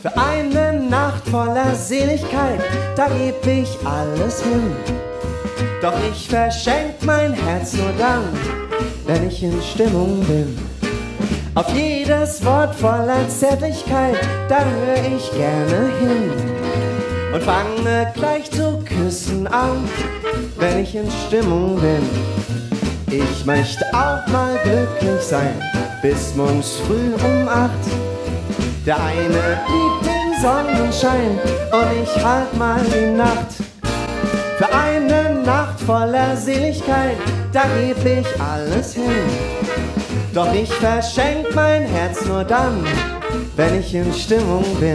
Für eine Nacht voller Seligkeit, da geb ich alles hin. Doch ich verschenk mein Herz nur dann, wenn ich in Stimmung bin. Auf jedes Wort voller Zärtlichkeit, da hör ich gerne hin. Und fange gleich zu küssen an, wenn ich in Stimmung bin. Ich möchte auch mal glücklich sein, bis morgens früh um 8. Der eine liebt den Sonnenschein und ich halt mal die Nacht. Für eine Nacht voller Seligkeit, da geb ich alles hin. Doch ich verschenk mein Herz nur dann, wenn ich in Stimmung bin.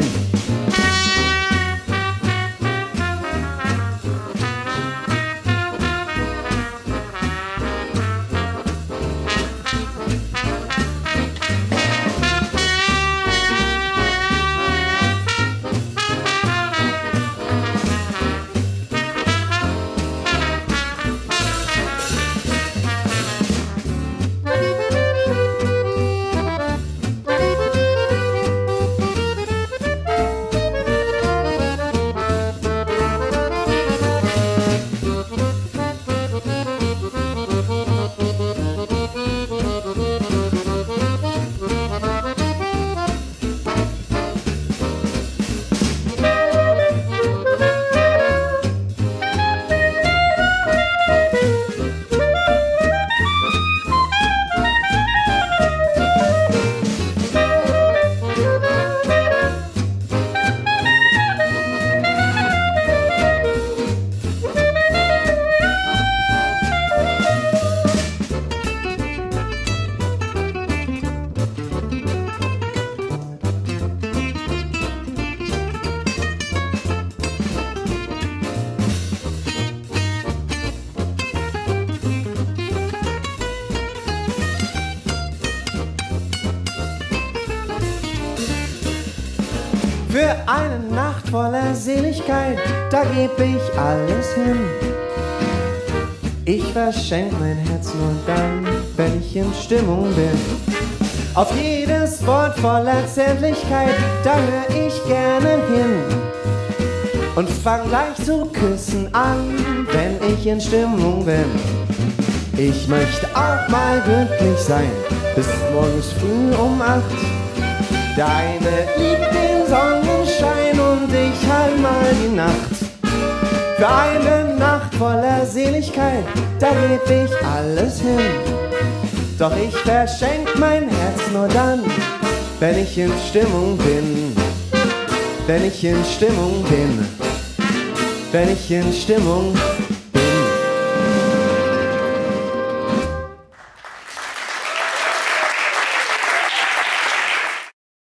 Für eine Nacht voller Seligkeit, da geb ich alles hin. Ich verschenk mein Herz nur dann, wenn ich in Stimmung bin. Auf jedes Wort voller Zärtlichkeit, da hör ich gerne hin. Und fang gleich zu küssen an, wenn ich in Stimmung bin. Ich möchte auch mal glücklich sein, bis morgens früh um 8. Der eine liebt den Sonnenschein und ich halt mal die Nacht. Für eine Nacht voller Seligkeit, da geb ich alles hin. Doch ich verschenk mein Herz nur dann, wenn ich in Stimmung bin. Wenn ich in Stimmung bin. Wenn ich in Stimmung bin.